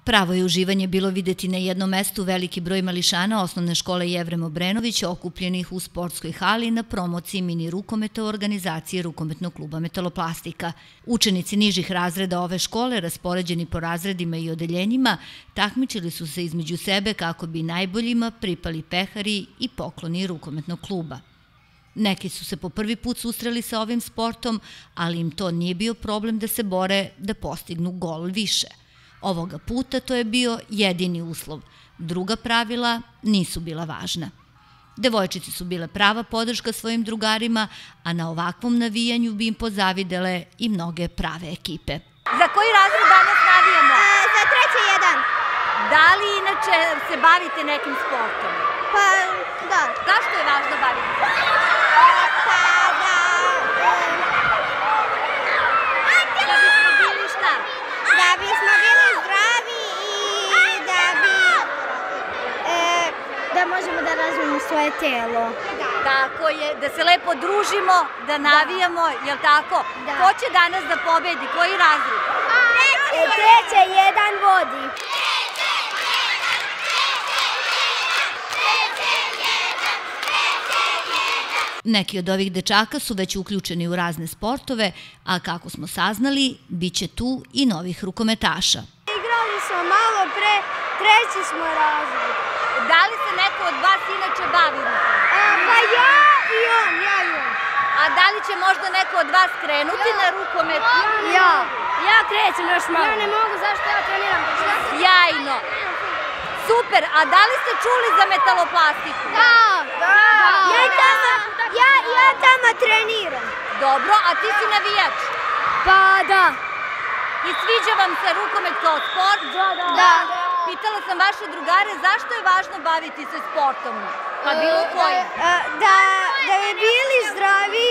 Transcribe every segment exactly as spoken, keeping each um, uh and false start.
Pravo je uživanje bilo videti na jednom mestu veliki broj mališana osnovne škole Jevrem Obrenović okupljenih u sportskoj hali na promociji mini rukometa u organizaciji rukometnog kluba Metaloplastika. Učenici nižih razreda ove škole, raspoređeni po razredima i odeljenjima, takmičili su se između sebe kako bi najboljima pripali pehari i pokloni rukometnog kluba. Neki su se po prvi put susreli sa ovim sportom, ali im to nije bio problem da se bore da postignu gol više. Ovoga puta to je bio jedini uslov. Druga pravila nisu bila važna. Devojčice su bile prava podrška svojim drugarima, a na ovakvom navijanju bi im pozavidele i mnoge prave ekipe. Za koji razred danas navijamo? Za treći jedan. Da li inače se bavite nekim sportom? Pa, da. Zašto je važno baviti se? Pa, da. Da bismo bili šta? Da bismo bili zdravi i da bi... Da možemo da razvijemo svoje telo. Tako je, da se lepo družimo, da navijamo, jel tako? Da. Ko će danas da pobedi? Koji razred? Treće jedan vodi. Neki od ovih dečaka su već uključeni u razne sportove, a kako smo saznali, bit će tu i novih rukometaša. Igrali smo malo pre, treći smo razred. Da li se neko od vas inače bavi rukometom? Pa ja i on, ja i on. A da li će možda neko od vas krenuti na rukomet? Ja. Ja krećem još malo. Ja ne mogu, zašto ja treniram? Sjajno. Super, a da li ste čuli za metaloplastiku? Da. Da. Ja tamo, ja, ja tamo treniram. Dobro, a ti si navijač? Pa da. I sviđa vam se rukomet kao sport? Da, da. Da. Pitala sam vaše drugare zašto je važno baviti se sportom? Pa bilo kojim? Da, da bi bili zdravi.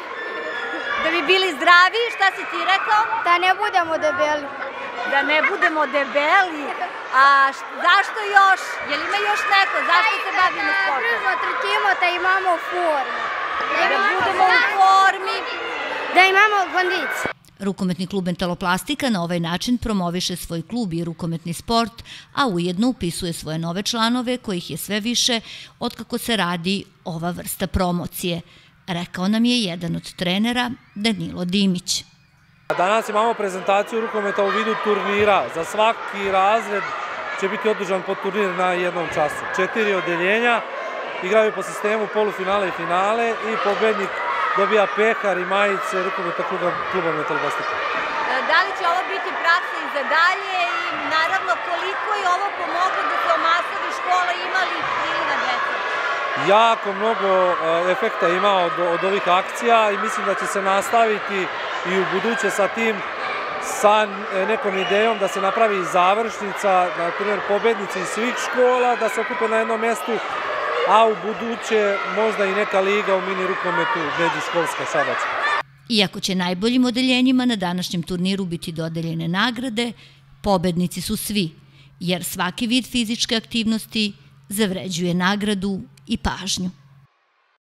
Da bi bili zdravi, šta si ti rekao? Da ne budemo debeli. Da ne budemo debeli? A zašto još? Je li ima još neko? Zašto se bavimo sportom? Prvo trčimo da imamo formu. Da budemo u formi. Da imamo kondiciju. Rukometni klub Metaloplastika na ovaj način promoviše svoj klub i rukometni sport, a ujedno upisuje svoje nove članove, kojih je sve više otkako se radi ova vrsta promocije. Rekao nam je jedan od trenera, Danilo Dimić. Danas imamo prezentaciju rukometa u vidu turnira. Za svaki razred će biti održan po turnir na jednom času. Četiri odeljenja igraju po sistemu polufinale i finale i pobednik dobija pehar i majice rukometa kluba Metaloplastika. Da li će ovo biti praksa i za dalje i naravno koliko je ovo pomoglo da se omasovi škola imali priliva djeca? Jako mnogo efekta ima od, od ovih akcija i mislim da će se nastaviti i u buduće sa tim, sa nekom idejom da se napravi završnica, na primjer pobednici iz svih škola, da se okupe na jednom mjestu, a u buduće možda i neka liga u mini rukometu međuškolska šabačka. Iako će najboljim odeljenjima na današnjem turniru biti dodeljene nagrade, pobednici su svi, jer svaki vid fizičke aktivnosti zavređuje nagradu i pažnju.